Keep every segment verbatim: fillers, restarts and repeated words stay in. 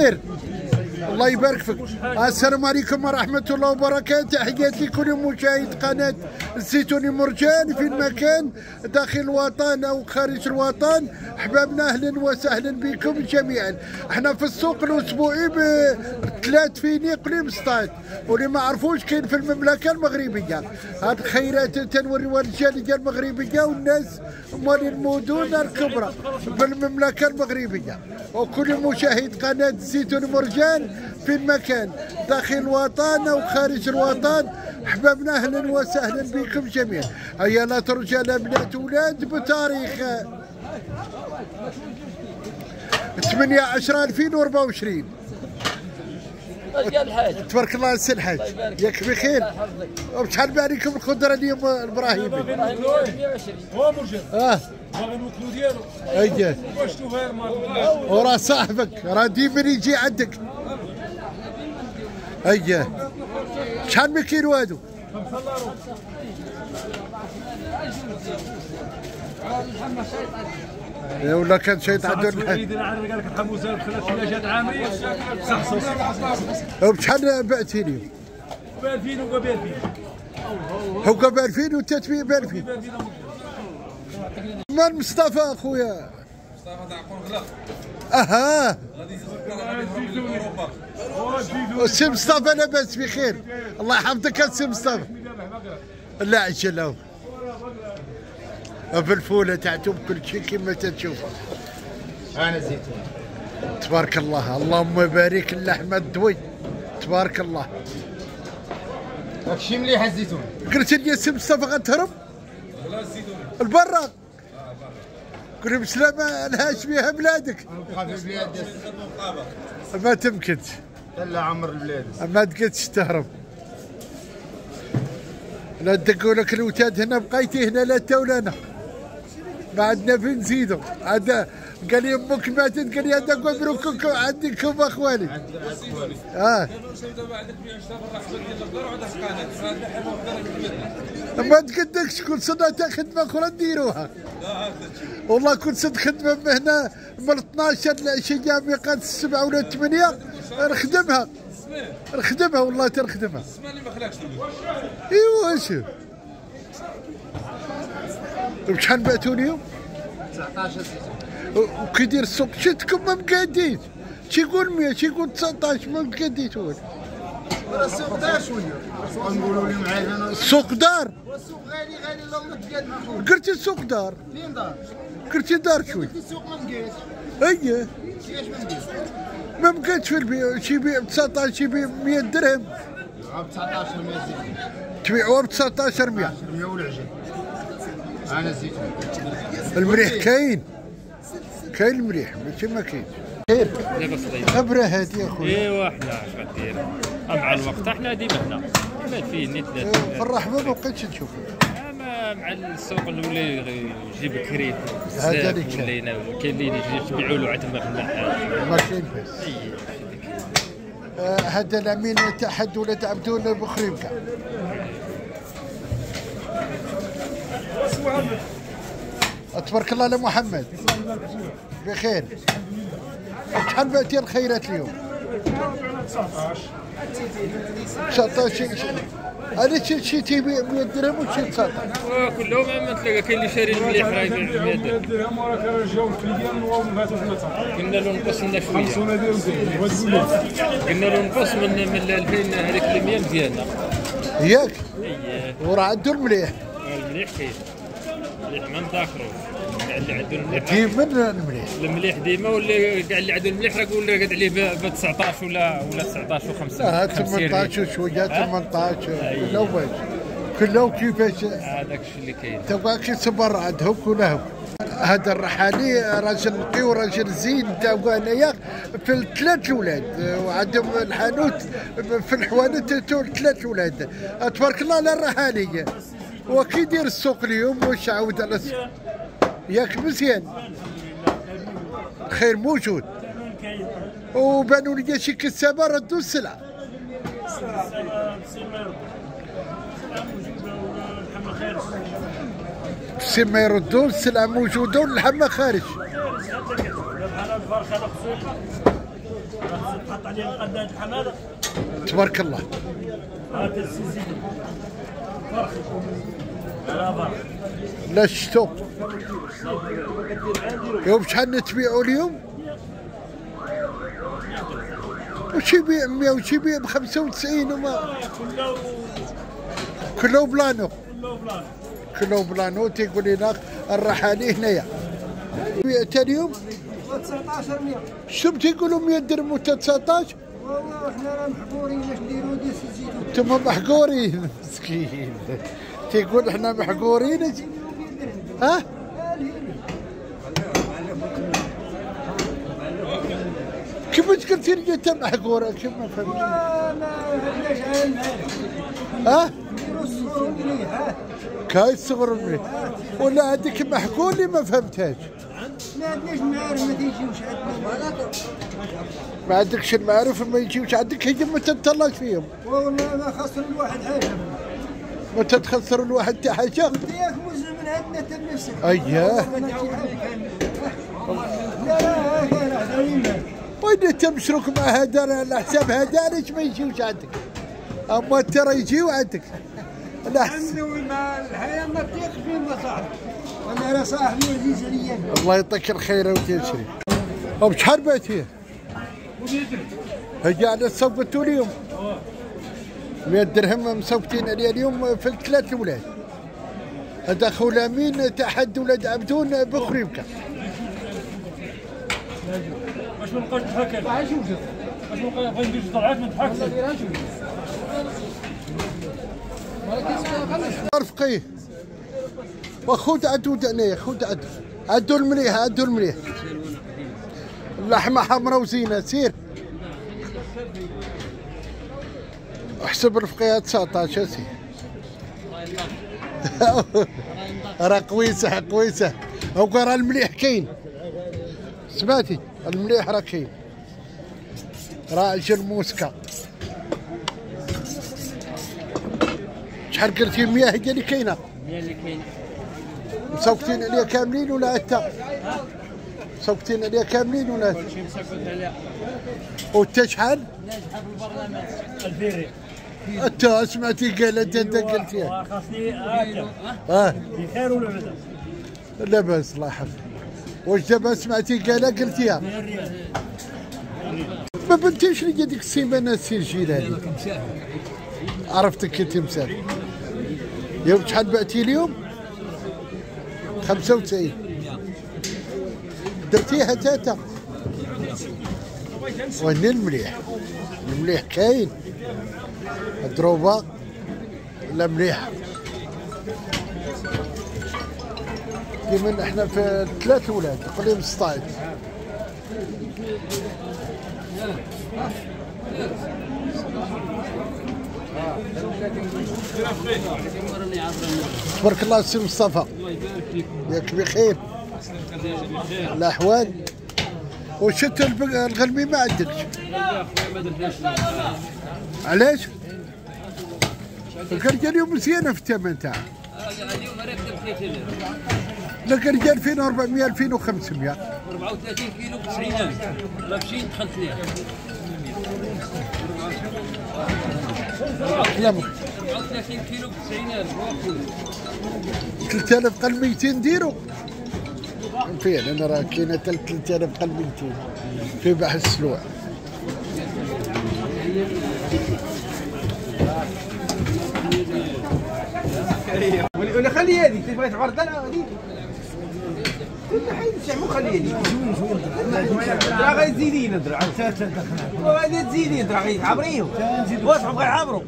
خير الله يبارك فيك. السلام عليكم ورحمة الله وبركاته. تحياتي لكل مشاهد قناة الزيتوني مرجان في المكان داخل الوطن أو خارج الوطن. أحبابنا أهلا وسهلا بكم جميعا. احنا في السوق الأسبوعي بثلاث فيني قليم سطات، واللي ما عرفوش كاين في المملكة المغربية. هاد الخيرات تنوريوها الجالية المغربية والناس مال المدن الكبرى في المملكة المغربية. وكل مشاهد قناة الزيتوني مرجان في المكان داخل الوطن او خارج الوطن، احبابنا اهلا وسهلا بكم جميعا. هيا لا رجال بنات اولاد بتاريخ ثمانية عشرة ألفين وأربعة وعشرين. تبارك الله السي الحاج، ياك بخير؟ وشحال عليكم الخضره اليوم الابراهيمي؟ مية وعشرين هو مرجان. اه باغي نوكلو ديالو. اييه واش شوفها المرة وراه صاحبك راه ديما يجي عندك. اييه شحال من كيلو هادو؟ خمسة الله يا ولا كان شيء تعدل الحين عارف قال لك الحموزه خلات ثلاجات عامريه صحصح. وبشحال بعتي لي؟ ب ألفين وب ألفين. هو ب ألفين والتتبيع ب ألفين. مال مصطفى اخويا؟ مصطفى تاع قنقله. اها غادي يزور اوروبا. السي مصطفى لاباس بخير؟ الله يحفظك السي مصطفى. لا عجل بالفوله تاعتهم كل شيء كما تشوف. انا زيتون تبارك الله، اللهم بارك اللحمه الدوي تبارك الله. داكشي مليح الزيتون. قلت لي السي مصطفى غتهرب؟ لا الزيتون البرا قول بسلامه الهاشميه بلادك. نبقى في البلاد ما تمكنش لا عمر البلاد. ما تقدش تهرب. لا تقول لك الوتاد هنا بقيتي هنا لا تا ولا انا ما عندنا فين نزيدو. عندنا قال لي امك ماتت قال لي هذا مبروك عندكم اخواني. اه ما تقدكش كل سنه تا خدمه اخرى نديروها. والله كل سنه خدمه من هنا من اثناش العشيه ميقات السبعه ولا الثمانيه نخدمها نخدمها والله تنخدمها. السما اللي ما خلاكش ايوا شوف بشحال بعتوا اليوم؟ تسعطاش وكي يدير السوق شتكم ما مقاديش. شي يقول مية شي يقول تسعطاش ما مقاديش. هو السوق دار شويه نقولوا لهم عاد السوق دار. السوق غالي غالي لو متقاد مقبول. قلتي السوق دار؟ فين دار؟ قلتي دار شوي. السوق ما مقاش. اييه كيفاش ما مقاش؟ ما مقادش في البيع. شي يبيع ب تسعطاش شي يبيع ب مية درهم. ب تسعطاش مية زيتون. تبيعوها ب تسعطاش مية. مية والعجل. انا الزيتون. المليح كاين كاين المليح ماشي ما كاينش. خير خبره هادي يا خويا. ايوا حنا اش غدير مع الوقت حنا ديما هنا ديما فيني ثلاثه في الرحمه ما بقيتش نشوف. مع السوق الاولى يجي بكري هذا اللي بزاف ولينا كاين اللي يجي تبيعوا له عاد تما في النحاس ما كاين باس. هذا الامين اتحاد ولاد عبدون بخريم كاع. تبارك الله لمحمد بخير. شحال بعتي الخيرات اليوم؟ تسعطاش. هذا شي شي تيبيع مية درهم وشي تسعطاش. كلهم ما تلقى كاين اللي شاري المليح راه يبيع مية درهم. وراه كانوا جاو الكليان وهاتوا في المطار. قلنا له نقص لنا شويه. خمسون ديال زين. قلنا له نقص من من ألفين هذيك ال مية مزيانه. ياك؟ اييه وراه عنده المليح. المليح كاين. المليح ما نتاخروش. كاع اللي عنده المليح ديما المليح. المليح ديما واللي كاع اللي عنده المليح راه يقول قاعد عليه ب تسعطاش ولا ولا تسعطاش و5. اه ثمنطاش وشويه ثمنطاش كله باش كله كيفاش. هذاك الشيء اللي كاين. تبغاك يصبر عندهم كلهم. هذا الرحالي راجل نقي وراجل زين تاعو هنايا في الثلاث اولاد وعندهم الحانوت في الحوانت ثلاث اولاد. تبارك الله على الرحالي. وكي يدير السوق اليوم واش عاود على السوق ياك مزيان خير موجود. وبانوا لي شي كسابه ردوا السلعه. سي ما يردوا السلعه موجوده واللحمه خارج. نقطع لي قداد الحماده. تبارك الله. هات السيسي فرخ لا فرخ لا شتو يوم شحال نتبيعوا اليوم؟ وش يبيع مية وش يبيع ب خمسة وتسعين وما كله كله بلانو كله بلان. كله بلانو تيقول لنا الرحالي هنايا. بعت اليوم تسعطاش مية. شنو تيقولوا مية درهم و تسعطاش؟ والله احنا راه محقورين اش نديروا ديال الزيتون. انتم محقورين مسكين. تيقول احنا محقورين. ها؟ كيفاش قلتي لي انت محقوره؟ كيف ما فهمت؟ ما عندناش عين ها؟ نديروا الصغر مليح. ها كاي الصغر مليح ولا هذيك محقول لي ما فهمتهاش. ما عندناش معارف ما تيجيوش عندنا. ما عندكش المعارف ما يجيوش عندك هي ما تتطلعش فيهم. والله ما خسر الواحد حاجه. ما تتخسر الواحد تاع حاجه. ياك مسلم من عندنا تا نفسك. اياه. لا لا لا دايما. وين انت مشروك مع هذا على حساب هذا علاش ما يجيوش عندك؟ اما ترى يجيو عندك. لا عنده الحياه ما تطيق فيهم صاحبي. وانا راه صاحبي عزيز عليا. الله يعطيك الخير وتيسري. وبشحال بعتيه؟ هي على صوبتوا اليوم مية درهم مسوقتين عليها اليوم في الثلاث الاولاد. هذا خو لامين تاع حد ولاد عبدون بخريبكه. باش ما نبقاش نتحكم. باش ما نبقاش ندير طلعات ما نضحكش. رفقي وخذ عدو دعنيه خذ عدو عدو المليح عدو المليح. اللحمه حمراء وزينه سير. احسب رفقي تسعطاش اسي. راه قويسه قويسه. هو راه المليح كاين. سمعتي المليح راه كاين. راه اجل موسكا. شحال قلتي مية هي اللي كاينه؟ مية اللي كاين. مسوقتين عليها كاملين ولا حتى؟ مسوقتين عليها كاملين ولا؟ كلشي مسكوت عليها. وانت شحال؟ ناجحه في البرنامج. الفيري. انت سمعتي قال انت انت قلتيها. خاصني هكا. اه بخير ولا بعدا؟ لاباس الله يحفظك. واش دابا سمعتي قالها قلتيها؟ ما بنتيش لي ديك السيمانه السي الجيلاني. عرفتك انت مسافر. يوم شحال بعتي اليوم؟ خمسة وتسعين. درتيها تاتا. وين المليح؟ المليح كاين. الدروبه لا مليحه. كيما احنا في ثلاث ولاد تقريبا ستة عشر. تبارك الله السي مصطفى. ياك بخير؟ الاحوال؟ وشت الغلمي ما عندكش؟ علاش؟ الكرجه اليوم مزيانه في الثمن تاعها. اليوم راكب ثلاثة آلاف. لا كرجه ألفين وأربعمية ألفين وخمسمية. أربعة وثلاثين كيلو ب تسعين ألف. ماشيين خمسمية. كلامك. أربعة وثلاثين كيلو ب تسعين ألف. ثلاثة آلاف قل ميتين نديرو. فعلا راه كاينه حتى ثلاثة آلاف قل ميتين في بحث السلوع. ولا خلي هذيك تبغي تعرض انا هذيك حيد الشعب وخلي هذيك راه غيزيدين درا وغادي تزيدين درا غيعبريهم واش بغا يعبروا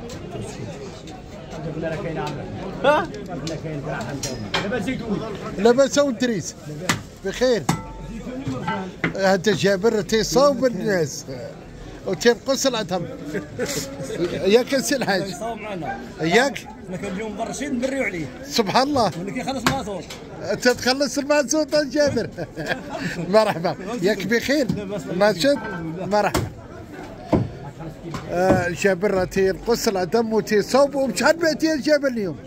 لا كاين عامر. ها لا كاين دابا زيتون. لاباس ودريس بخير. هذا جابر تيصاوب الناس وتيبقوا سلعتهم. ياك السي الحاج؟ يصاوب معنا. ياك؟ حنا كنجيو مبرشين نبريو عليه. سبحان الله. واللي كيخلص مازوط. تتخلص المازوط جابر. مرحبا. ياك بخير؟ ناشط؟ مرحبا. آه جابر تيبقوا سلعتهم وتيصاوبوا. وبشحال بعتي الجابر اليوم؟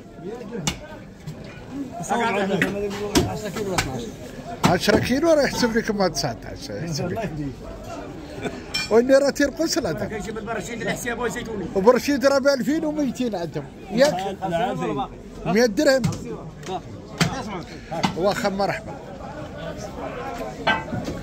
عشرة كيلو ولا اثناش. عشرة كيلو راه يحسب لك ما تسعطاش يحسب لك. واني راه تيرقص لا تا كنجيب البرشيد الحساب وزيتوني وبرشيد راه ب ألفين ومئتين عندهم ياك مئة درهم واخا مرحبا